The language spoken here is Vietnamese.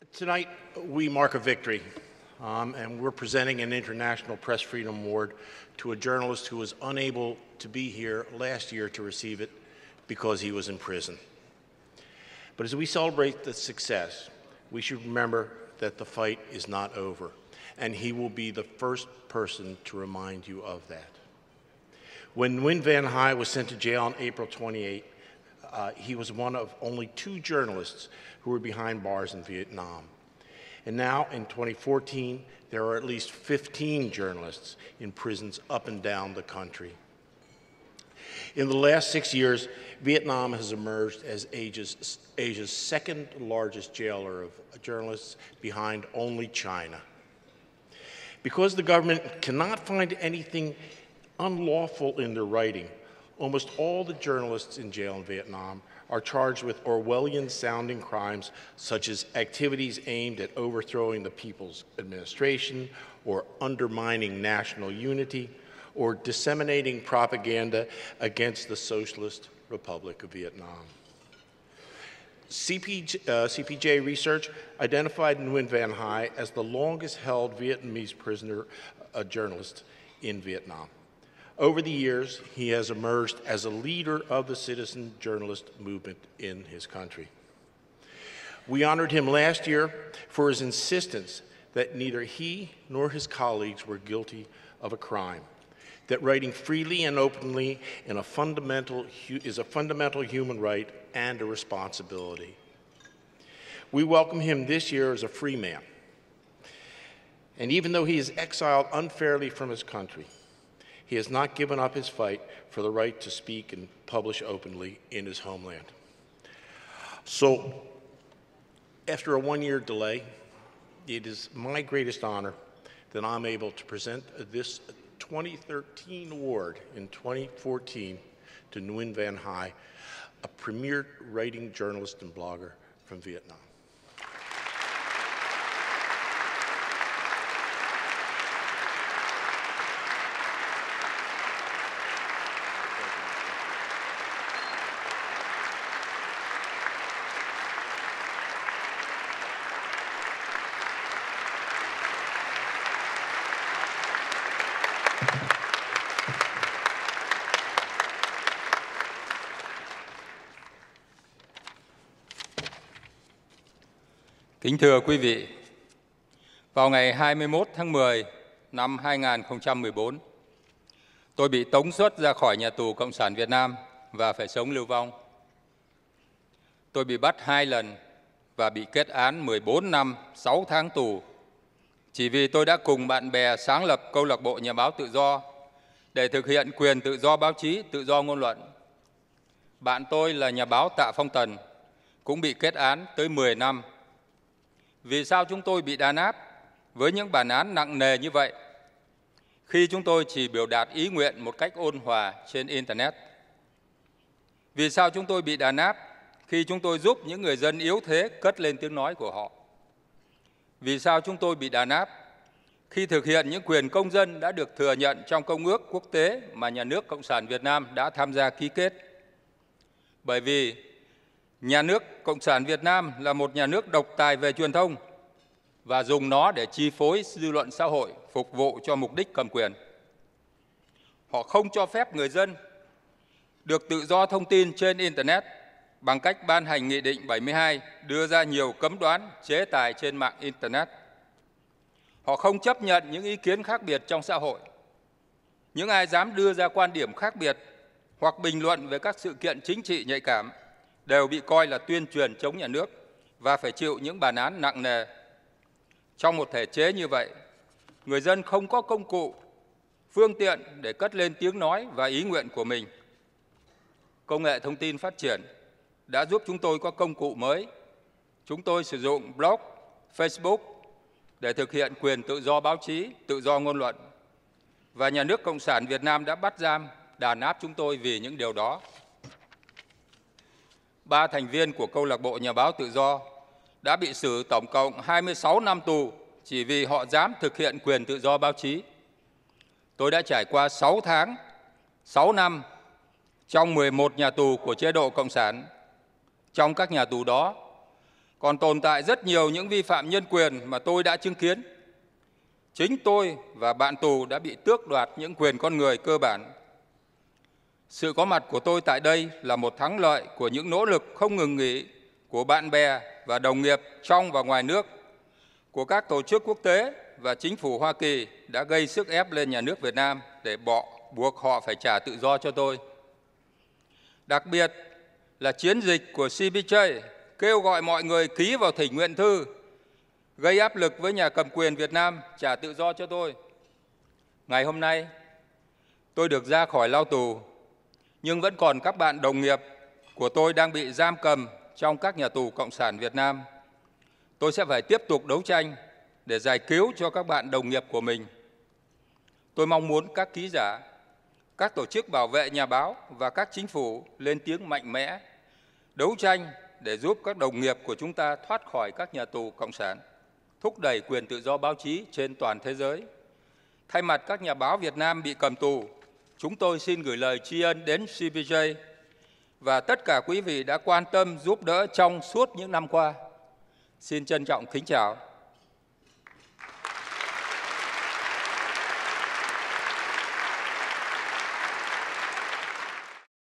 Tonight, we mark a victory, and we're presenting an International Press Freedom Award to a journalist who was unable to be here last year to receive it because he was in prison. But as we celebrate the success, we should remember that the fight is not over, and he will be the first person to remind you of that. When Nguyen Van Hai was sent to jail on April 28, he was one of only 2 journalists who were behind bars in Vietnam. And now, in 2014, there are at least 15 journalists in prisons up and down the country. In the last 6 years, Vietnam has emerged as Asia's second largest jailer of journalists, behind only China. Because the government cannot find anything unlawful in their writing, almost all the journalists in jail in Vietnam are charged with Orwellian-sounding crimes such as activities aimed at overthrowing the People's Administration, or undermining national unity, or disseminating propaganda against the Socialist Republic of Vietnam. CPJ research identified Nguyen Van Hai as the longest-held Vietnamese prisoner journalist in Vietnam. Over the years, he has emerged as a leader of the citizen journalist movement in his country. We honored him last year for his insistence that neither he nor his colleagues were guilty of a crime, that writing freely and openly is a fundamental human right and a responsibility. We welcome him this year as a free man. And even though he is exiled unfairly from his country, he has not given up his fight for the right to speak and publish openly in his homeland. So, after a 1-year delay, it is my greatest honor that I'm able to present this 2013 award in 2014 to Nguyen Van Hai, a premier writing journalist and blogger from Vietnam. Kính thưa quý vị, vào ngày 21 tháng 10 năm 2014, tôi bị tống xuất ra khỏi nhà tù Cộng sản Việt Nam và phải sống lưu vong. Tôi bị bắt 2 lần và bị kết án 14 năm 6 tháng tù chỉ vì tôi đã cùng bạn bè sáng lập câu lạc bộ Nhà báo Tự do để thực hiện quyền tự do báo chí, tự do ngôn luận. Bạn tôi là nhà báo Tạ Phong Tần cũng bị kết án tới 10 năm. Vì sao chúng tôi bị đàn áp với những bản án nặng nề như vậy khi chúng tôi chỉ biểu đạt ý nguyện một cách ôn hòa trên Internet? Vì sao chúng tôi bị đàn áp khi chúng tôi giúp những người dân yếu thế cất lên tiếng nói của họ? Vì sao chúng tôi bị đàn áp khi thực hiện những quyền công dân đã được thừa nhận trong Công ước quốc tế mà nhà nước Cộng sản Việt Nam đã tham gia ký kết? Bởi vì nhà nước Cộng sản Việt Nam là một nhà nước độc tài về truyền thông và dùng nó để chi phối dư luận xã hội, phục vụ cho mục đích cầm quyền. Họ không cho phép người dân được tự do thông tin trên Internet bằng cách ban hành Nghị định 72 đưa ra nhiều cấm đoán chế tài trên mạng Internet. Họ không chấp nhận những ý kiến khác biệt trong xã hội. Những ai dám đưa ra quan điểm khác biệt hoặc bình luận về các sự kiện chính trị nhạy cảm đều bị coi là tuyên truyền chống nhà nước và phải chịu những bản án nặng nề. Trong một thể chế như vậy, người dân không có công cụ, phương tiện để cất lên tiếng nói và ý nguyện của mình. Công nghệ thông tin phát triển đã giúp chúng tôi có công cụ mới. Chúng tôi sử dụng blog, Facebook để thực hiện quyền tự do báo chí, tự do ngôn luận. Và nhà nước Cộng sản Việt Nam đã bắt giam, đàn áp chúng tôi vì những điều đó. 3 thành viên của câu lạc bộ Nhà báo Tự do đã bị xử tổng cộng 26 năm tù chỉ vì họ dám thực hiện quyền tự do báo chí. Tôi đã trải qua 6 tháng, 6 năm trong 11 nhà tù của chế độ Cộng sản. Trong các nhà tù đó, còn tồn tại rất nhiều những vi phạm nhân quyền mà tôi đã chứng kiến. Chính tôi và bạn tù đã bị tước đoạt những quyền con người cơ bản. Sự có mặt của tôi tại đây là một thắng lợi của những nỗ lực không ngừng nghỉ của bạn bè và đồng nghiệp trong và ngoài nước, của các tổ chức quốc tế và chính phủ Hoa Kỳ đã gây sức ép lên nhà nước Việt Nam để buộc họ phải trả tự do cho tôi. Đặc biệt là chiến dịch của CPJ kêu gọi mọi người ký vào thỉnh nguyện thư, gây áp lực với nhà cầm quyền Việt Nam trả tự do cho tôi. Ngày hôm nay, tôi được ra khỏi lao tù, nhưng vẫn còn các bạn đồng nghiệp của tôi đang bị giam cầm trong các nhà tù Cộng sản Việt Nam. Tôi sẽ phải tiếp tục đấu tranh để giải cứu cho các bạn đồng nghiệp của mình. Tôi mong muốn các ký giả, các tổ chức bảo vệ nhà báo và các chính phủ lên tiếng mạnh mẽ, đấu tranh để giúp các đồng nghiệp của chúng ta thoát khỏi các nhà tù Cộng sản, thúc đẩy quyền tự do báo chí trên toàn thế giới. Thay mặt các nhà báo Việt Nam bị cầm tù, chúng tôi xin gửi lời tri ân đến CPJ và tất cả quý vị đã quan tâm giúp đỡ trong suốt những năm qua. Xin trân trọng kính chào.